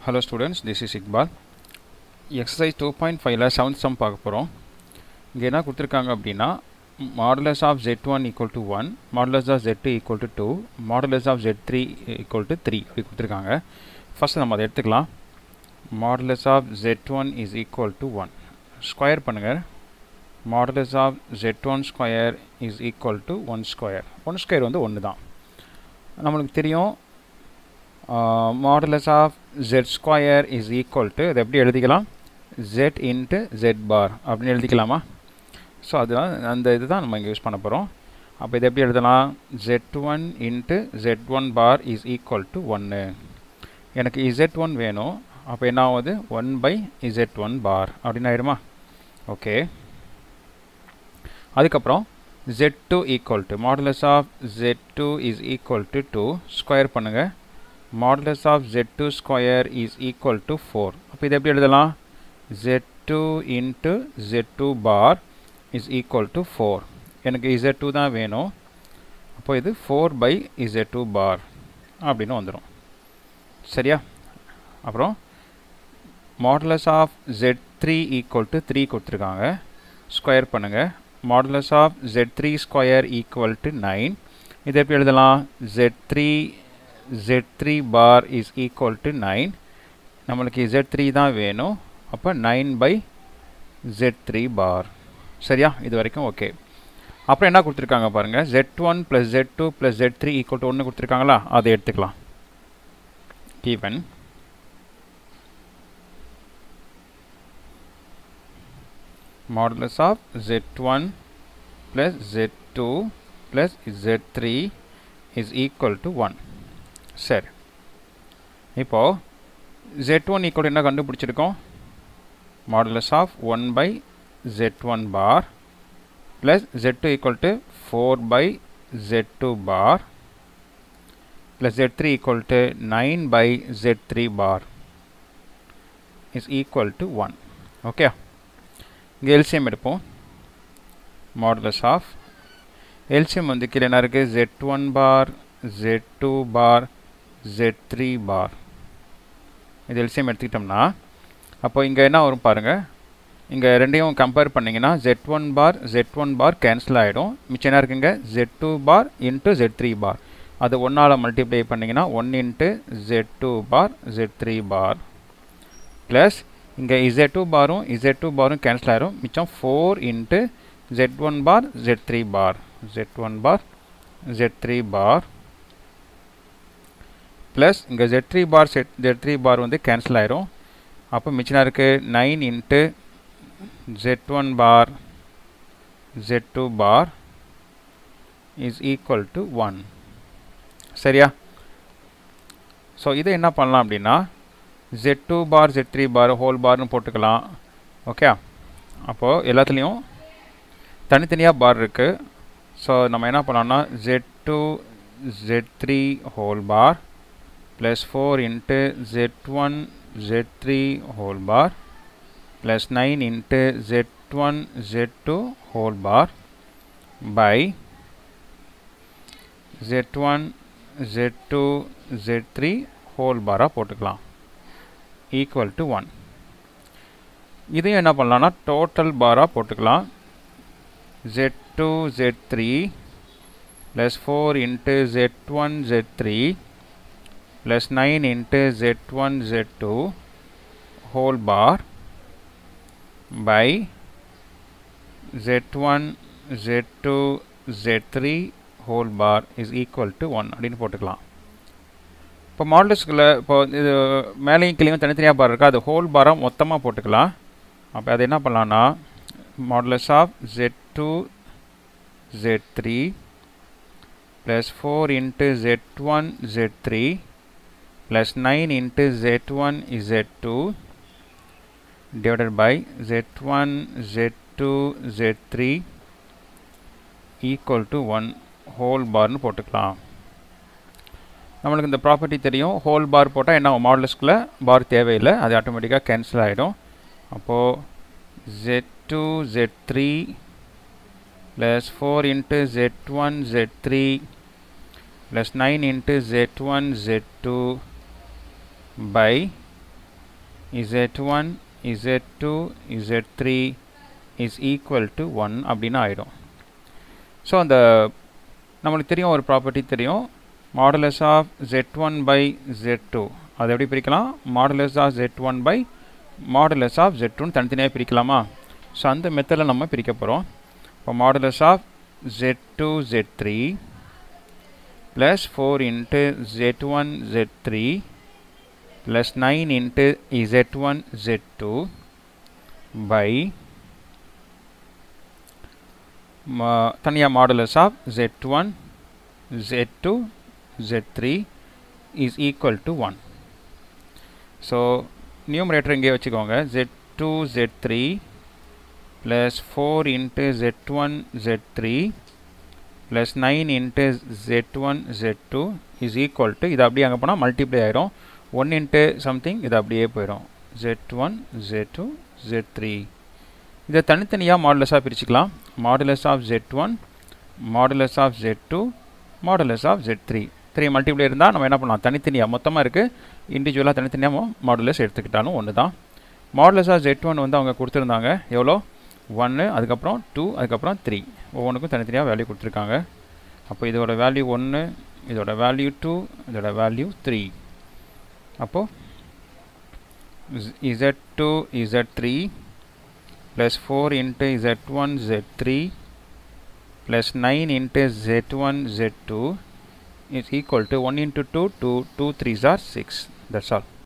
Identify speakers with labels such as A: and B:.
A: Hello students, this is Iqbal. Exercise 2.5 ல 7th sum பார்க்க போறோம். இங்க என்ன கொடுத்திருக்காங்க அப்படினா modulus of z1 equal to 1, modulus of z2 equal to 2, modulus of z3 equal to 3 அப்படி கொடுத்திருக்காங்க. ஃபர்ஸ்ட் நம்ம அதை எடுத்துக்கலாம். Modulus of z1 is equal to 1. Square பண்ணுங்க. Modulus of z1 square is equal to 1 square. 1 square வந்து 1 தான். நமக்கு தெரியும் modulus of z square is equal to இது எப்படி எழுதிக்கலாம் z into z bar அப்படின்னு எழுதிக்கலாமா ஸோ அதுதான் அந்த இதுதான் நம்ம இங்கே யூஸ் பண்ண போகிறோம் அப்போ இது எப்படி எழுதலாம் z1 into z1 bar is equal to 1 எனக்கு z1 வேணும் அப்போ என்ன ஆகுது 1 by z1 bar அப்படின்னு ஆயிடுமா ஓகே அதுக்கப்புறம் z2 equal to modulus of z2 is equal to 2 square பண்ணுங்க modulus of z2 square is equal to 4 அப்போ இது எப்படி எழுதலாம் z2 into z2 bar is equal to 4 எனக்கு z2 தான் வேணும் அப்போ இது 4 by z2 bar அப்படின்னு வந்துடும் சரியா அப்புறம் modulus of z3 equal to 3 கொடுத்துருக்காங்க ஸ்கொயர் பண்ணுங்க modulus of z3 square equal to 9 இது எப்படி எழுதலாம் z3 bar is equal to 9 நம்மளுக்கு z3 தான் வேணும் அப்போ 9 by z3 bar சரியா இது வரைக்கும் ஓகே அப்புறம் என்ன கொடுத்துருக்காங்க பாருங்க z1 plus z2 plus z3 equal to 1 கொடுத்துருக்காங்களா அதை எடுத்துக்கலாம் given modulus of z1 plus z2 plus z3 is equal to 1 சரி இப்போ z1 equal என்ன கண்டுபிடிச்சிருக்கோம் modulus of 1 by z1 bar plus z2 equal to 4 by z2 bar plus z3 equal to 9 by z3 bar is equal to 1 okay இங்கே LCM எடுப்போம் modulus of LCM வந்து கீழே என்ன இருக்கு z1 bar z2 bar z3 bar இது LCM எடுத்துக்கிட்டோம்னா அப்போ இங்கே என்ன வரும் பாருங்க இங்கே ரெண்டையும் கம்பேர் பண்ணிங்கன்னா z1 bar கேன்சல் ஆகிடும் மிச்சம் என்ன இருக்குங்க z2 bar into z3 bar அது 1ஆல் மல்டிப்ளை பண்ணிங்கன்னா 1 into z2 bar z3 bar plus இங்கே z2 பாரும் கேன்சல் ஆகிடும் மிச்சம் 4 into z1 bar z3 bar z1 bar z3 bar plus இங்கே z3 bar வந்து கேன்சல் ஆயிரும் அப்போ மிச்சம் இருக்கு 9 into z1 bar z2 bar is equal to 1 சரியா ஸோ இதை என்ன பண்ணலாம் அப்படின்னா z2 bar z3 bar whole பார்னு போட்டுக்கலாம் ஓகே அப்போது எல்லாத்துலேயும் தனித்தனியாக பார் இருக்குது ஸோ நம்ம என்ன பண்ணலாம்னா z2 z3 whole bar plus 4 into z1 z3 whole bar plus 9 into z1 z2 whole bar by z1 z2 z3 whole bar போட்டுக்கலாம் equal to 1 இதையும் என்ன பண்ணலாம்னா டோட்டல் பாரா போட்டுக்கலாம் z2 z3 plus 4 into z1 z3 plus 9 into z1 z2 whole bar by z1 z2 z3 whole bar is equal to 1 அப்படின்னு போட்டுக்கலாம் இப்போ மாடுலஸ்க்குள்ள இப்போ இது மேலேயும் கீழேயும் தனித்தனியாக பார் இருக்கா அது ஹோல் பாராக மொத்தமாக போட்டுக்கலாம் அப்போ அது என்ன பண்ணலான்னா modulus of z2 z3 plus 4 into z1 z3 plus 9 into z1 z2 divided by z1 z2 z3 equal to 1 whole bar னு போட்டுக்கலாம் நம்மளுக்கு இந்த ப்ராப்பர்ட்டி தெரியும் ஹோல் பார் போட்டால் என்ன மாடுலஸ்க்குள்ள பார் தேவையில்லை அது ஆட்டோமேட்டிக்காக கேன்சல் ஆகிடும் அப்போது z2 z3 plus 4 into z1 z3 plus 9 into z1 z2 by z1 z2 z3 is equal to 1 அப்படின்னு ஆயிடும். ஸோ அந்த நம்மளுக்கு தெரியும் ஒரு ப்ராப்பர்ட்டி தெரியும், modulus of z1 by z2. அதை எப்படி பிரிக்கலாம்? Modulus of z1 by modulus of z2 தனித்தனியாக பிரிக்கலாமா? ஸோ அந்த மெத்தடில் நம்ம பிரிக்க போகிறோம். இப்போ modulus of z2 z3 plus 4 into z1 z3 plus 9 into z1 z2 by தனியாக modulus of z1 z2 z3 is equal to 1. So numerator இங்கே வச்சுக்கோங்க. z2 z3 plus 4 into z1 z3 plus 9 into z1 z2 is equal to, இது அப்படியே அங்கே போனால் multiply ஆயிரும், 1 into something இது அப்படியே போயிடும், z1 z2 z3. இதை தனித்தனியாக மாடுலஸாக பிரிச்சுக்கலாம். Modulus of z1 modulus of z2 modulus of z3. 3 multiply இருந்தால் நம்ம என்ன பண்ணலாம்? தனித்தனியாக மொத்தமாக இருக்குது, இண்டிவிஜுவலாக தனித்தனியாக மாடுலஸ் எடுத்துக்கிட்டாலும் ஒன்று தான். மாடுலஸ் ஆஃப் z1 வந்து அவங்க கொடுத்துருந்தாங்க எவ்வளோ? 1, அதுக்கப்புறம் 2, அதுக்கப்புறம் 3. ஒவ்வொன்றுக்கும் தனித்தனியாக வேல்யூ கொடுத்துருக்காங்க. அப்போ இதோட வேல்யூ 1, இதோட வேல்யூ 2, இதோட வேல்யூ 3. அப்போது z2 z3 plus 4 into z1 z3 plus 9 into z1 z2 is equal to 1 into 2, 2 3s are 6. That's all.